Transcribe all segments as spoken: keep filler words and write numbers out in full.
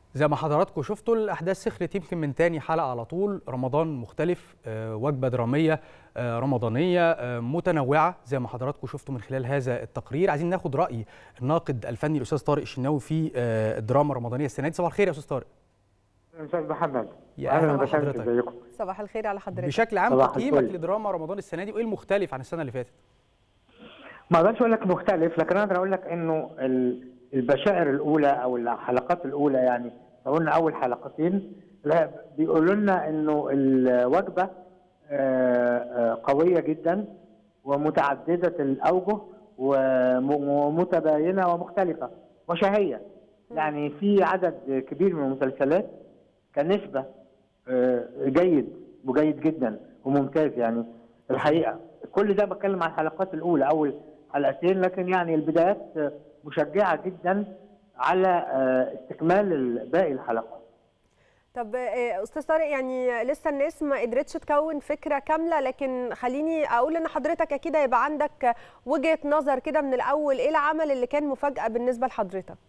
زي ما حضراتكم شفتوا الأحداث سخنت يمكن من تاني حلقة على طول. رمضان مختلف، آه، وجبة درامية آه، رمضانية آه، متنوعة زي ما حضراتكم شفتوا من خلال هذا التقرير. عايزين ناخد رأي الناقد الفني الأستاذ طارق الشناوي في آه، الدراما الرمضانية السنة دي. صباح الخير يا أستاذ طارق. استاذ محمد، يا أهلا بحضرتك. بحضرتك. صباح الخير على حضرتك. بشكل عام تقييمك لدراما رمضان السنة دي وإيه المختلف عن السنة اللي فاتت؟ ما اقدرش اقول لك مختلف، لكن اقدر اقول لك انه البشائر الاولى او الحلقات الاولى، يعني لو قلنا اول حلقتين بيقولوا لنا انه الوجبه قويه جدا ومتعدده الاوجه ومتباينه ومختلفه وشهيه. يعني في عدد كبير من المسلسلات كنسبه جيد وجيد جدا وممتاز. يعني الحقيقه كل ده بتكلم عن الحلقات الاولى، اول حلقتين، لكن يعني البدايات مشجعه جدا على استكمال باقي الحلقات. طب استاذ طارق، يعني لسه الناس ما قدرتش تكون فكره كامله، لكن خليني اقول ان حضرتك اكيد هيبقى عندك وجهه نظر كده من الاول. ايه العمل اللي كان مفاجاه بالنسبه لحضرتك؟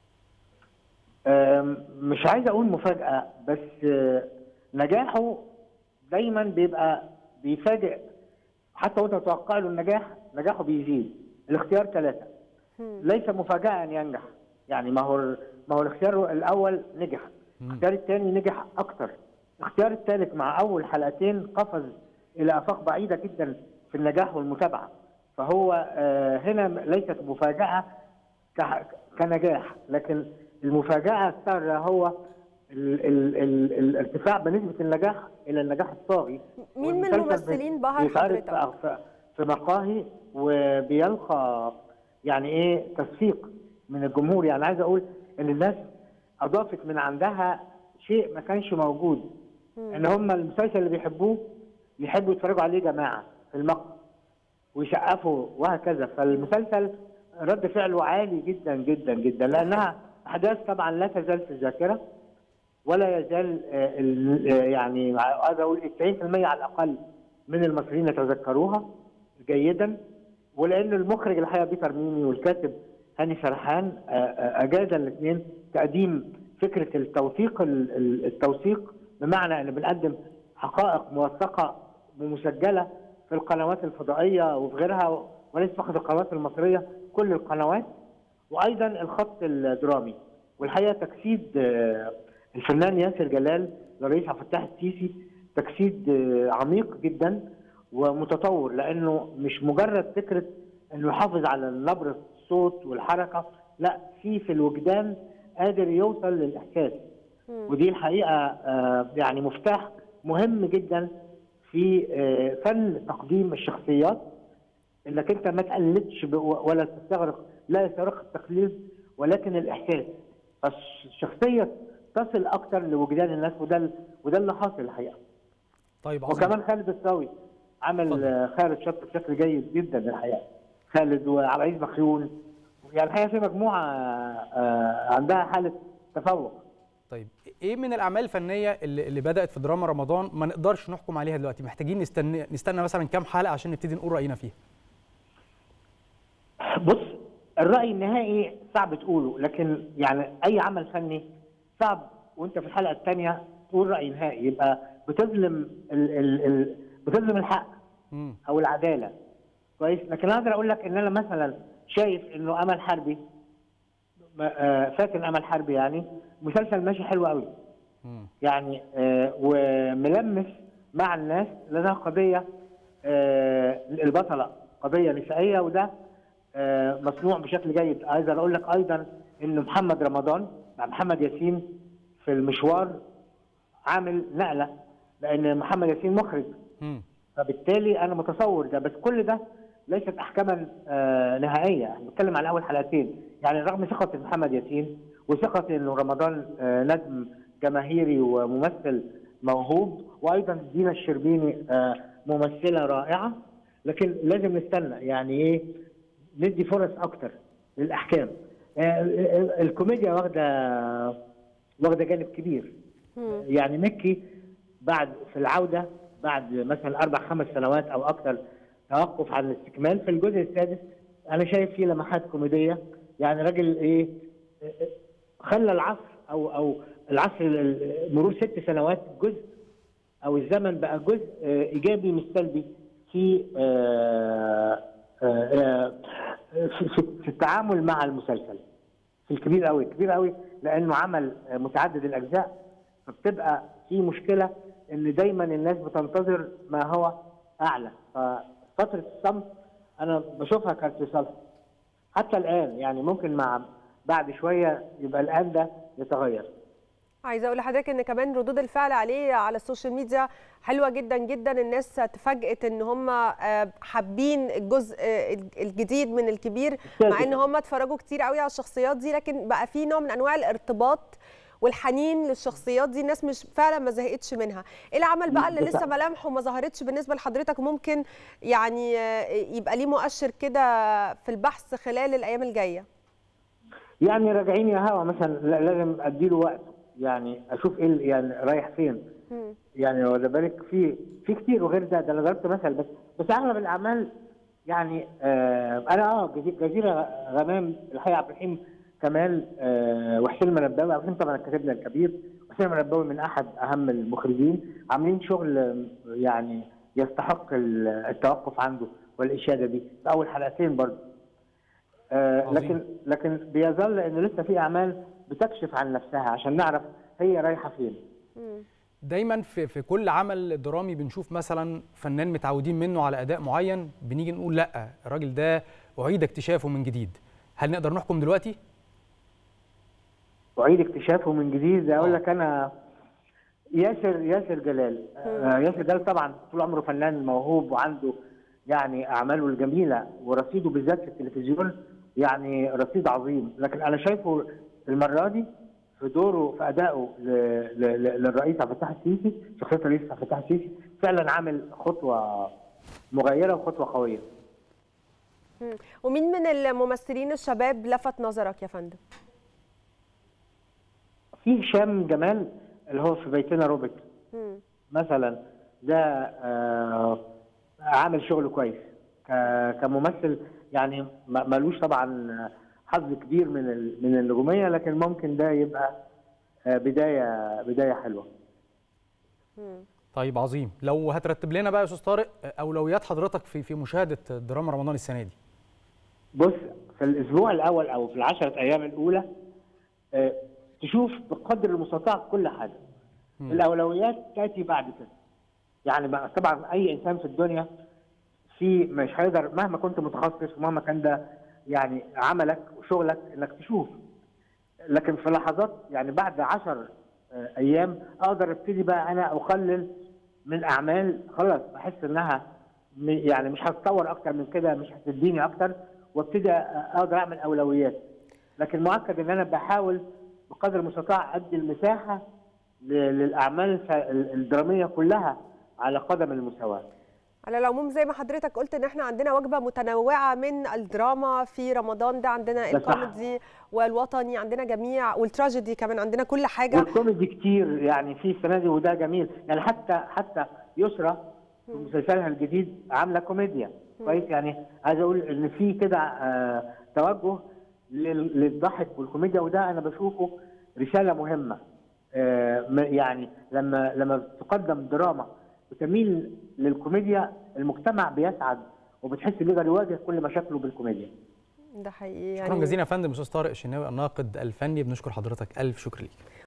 مش عايز اقول مفاجاه، بس نجاحه دايما بيبقى بيفاجئ، حتى وانت تتوقع له النجاح نجاحه بيزيد. الاختيار ثلاثه ليس مفاجاه ان ينجح، يعني ما هو ما هو الاختيار الاول نجح، الاختيار الثاني نجح اكثر، الاختيار الثالث مع اول حلقتين قفز الى افاق بعيده جدا في النجاح والمتابعه. فهو هنا ليست مفاجاه كنجاح، لكن المفاجاه السارة هو ال ال ال الارتفاع بنسبه النجاح الى النجاح الطاغي. مين من الممثلين بهر حضرتك؟ في مقاهي وبيلقى يعني ايه تصفيق من الجمهور. يعني عايز اقول ان الناس اضافت من عندها شيء ما كانش موجود، مم. ان هم المسلسل اللي بيحبوه يحبوا يتفرجوا عليه جماعه في المقهى ويسقفوا وهكذا. فالمسلسل رد فعله عالي جدا جدا جدا، لانها احداث طبعا لا تزال في الذاكره، ولا يزال يعني عايز اقول تسعين بالمئة على الاقل من المصريين يتذكروها جيدا. ولان المخرج الحقيقه بيتر ميمي والكاتب هاني سرحان اجاد الاثنين تقديم فكره التوثيق التوثيق بمعنى ان بنقدم حقائق موثقه ومسجله في القنوات الفضائيه وفي غيرها، وليس فقط القنوات المصريه، كل القنوات، وايضا الخط الدرامي. والحقيقه تجسيد الفنان ياسر جلال لرئيس عبد الفتاح السيسي تجسيد عميق جدا ومتطور، لانه مش مجرد فكره انه يحافظ على نبره الصوت والحركه، لا، في في الوجدان قادر يوصل للاحساس. ودي الحقيقه يعني مفتاح مهم جدا في فن تقديم الشخصيات، انك انت ما تقلدش ولا تستغرق، لا يستغرق التقليد ولكن الاحساس، فالشخصيه تصل اكثر لوجدان الناس، وده وده اللي حاصل الحقيقه. طيب عظيم. وكمان خالد الصاوي عمل فضل. خالد شط بشكل جيد جدا الحقيقه، خالد وعبد العزيز مخيون، يعني الحقيقه في مجموعه عندها حاله تفوق. طيب ايه من الاعمال الفنيه اللي, اللي بدات في دراما رمضان ما نقدرش نحكم عليها دلوقتي، محتاجين نستنى نستنى مثلا كام حلقه عشان نبتدي نقول راينا فيها؟ بص، الراي النهائي صعب تقوله، لكن يعني اي عمل فني صعب وانت في الحلقه الثانيه تقول راي نهائي، يبقى بتظلم ال ال ال بتظلم الحق م. او العداله. كويس، لكن اقدر اقول لك ان انا مثلا شايف انه امل حربي، فاتن امل حربي، يعني مسلسل ماشي حلو قوي، م. يعني آه وملمس مع الناس، لانها قضيه آه البطله قضيه نسائيه، وده آه مصنوع بشكل جيد. عايز اقول لك ايضا انه محمد رمضان مع محمد ياسين في المشوار عامل نقله، لان محمد ياسين مخرج، م. فبالتالي انا متصور ده. بس كل ده ليست احكاما آه نهائيه، بتكلم عن اول حلقتين. يعني رغم ثقه محمد ياسين وثقه انه رمضان آه نجم جماهيري وممثل موهوب، وايضا دينا الشربيني آه ممثله رائعه، لكن لازم نستنى، يعني ايه، ندي فرص اكتر للاحكام. آه الكوميديا واخده واخده جانب كبير. م. يعني مكي بعد في العوده بعد مثلا اربع خمس سنوات او اكثر توقف عن الاستكمال، في الجزء السادس انا شايف فيه لمحات كوميديه. يعني راجل ايه، خلى العصر او او العصر مرور ست سنوات جزء او الزمن بقى جزء ايجابي مش سلبي في في التعامل مع المسلسل. في الكبير قوي كبير قوي لانه عمل متعدد الاجزاء، فبتبقى في مشكله ان دايما الناس بتنتظر ما هو اعلى، ففتره الصمت انا بشوفها كانت في صالح. حتى الان يعني ممكن مع بعد شويه يبقى الان ده يتغير. عايزه اقول لحضرتك ان كمان ردود الفعل عليه على السوشيال ميديا حلوه جدا جدا، الناس اتفاجئت ان هم حابين الجزء الجديد من الكبير مع ان هم اتفرجوا كتير قوي على الشخصيات دي، لكن بقى في نوع من انواع الارتباط والحنين للشخصيات دي، الناس مش فعلا ما زهقتش منها. ايه العمل بقى اللي لسه ملامحه ما ظهرتش بالنسبه لحضرتك ممكن يعني يبقى ليه مؤشر كده في البحث خلال الايام الجايه؟ يعني راجعين يا هوا مثلا لازم اديله وقت، يعني اشوف ايه يعني رايح فين. م. يعني واخد بالك في في كتير وغير ده ده انا ضربت مثل بس بس اغلب الاعمال يعني آه انا اه جزيره غمام الحقيقه عبد الرحيم كمال آه وحسين المنباوي. عبد الرحيم طبعا كاتبنا الكبير، وحسين المنباوي من احد اهم المخرجين، عاملين شغل يعني يستحق التوقف عنده والاشاده دي في اول حلقتين برضه. آه لكن لكن بيظل انه لسه في اعمال بتكشف عن نفسها عشان نعرف هي رايحه فين. دايما في في كل عمل درامي بنشوف مثلا فنان متعودين منه على اداء معين، بنيجي نقول لا الراجل ده اعيد اكتشافه من جديد. هل نقدر نحكم دلوقتي؟ اعيد اكتشافه من جديد اقول لك انا ياسر ياسر جلال. آه ياسر جلال طبعا طول عمره فنان موهوب وعنده يعني اعماله الجميله ورصيده بالذات في التلفزيون يعني رصيد عظيم، لكن انا شايفه المره دي في دوره في ادائه للرئيس عبد الفتاح السيسي، شخصيه الرئيس عبد الفتاح السيسي فعلا عامل خطوه مغيره وخطوه قويه. ومين من الممثلين الشباب لفت نظرك يا فندم؟ في هشام جمال اللي هو في بيتنا روبوت مثلا، ده آه عامل شغل كويس كممثل، يعني ملوش طبعا حظ كبير من من النجوميه، لكن ممكن ده يبقى بدايه بدايه حلوه. طيب عظيم. لو هترتب لنا بقى يا استاذ طارق اولويات حضرتك في في مشاهده دراما رمضان السنه دي. بص، في الاسبوع الاول او في العشرة ايام الاولى تشوف بقدر المستطاع كل حاجه. م. الاولويات تاتي بعد كده. يعني طبعا اي انسان في الدنيا في مش هيقدر مهما كنت متخصص ومهما كان ده يعني عملك وشغلك انك تشوف، لكن في لحظات يعني بعد عشر ايام اقدر ابتدي بقى انا اقلل من اعمال خلاص بحس انها يعني مش هتطور اكتر من كده، مش هتديني اكتر، وابتدي اقدر اعمل اولويات. لكن مؤكد ان انا بحاول بقدر المستطاع ادي المساحه للاعمال الدراميه كلها على قدم المساواه. على العموم زي ما حضرتك قلت ان احنا عندنا وجبه متنوعه من الدراما في رمضان ده، عندنا الكوميدي والوطني، عندنا جميع والتراجيدي كمان، عندنا كل حاجه. والكوميدي كتير يعني في السنه دي وده جميل، يعني حتى حتى يسرى في مسلسلها الجديد عامله كوميديا كويس. يعني عايز اقول ان في كده آه توجه للضحك والكوميديا، وده انا بشوفه رساله مهمه. آه يعني لما لما تقدم دراما وتميل للكوميديا المجتمع بيسعد وبتحس بيقدر يواجه كل مشاكله بالكوميديا. ده حقيقي. شكرا جزيلا يا فندم استاذ طارق الشناوي الناقد الفني، بنشكر حضرتك الف شكر ليك.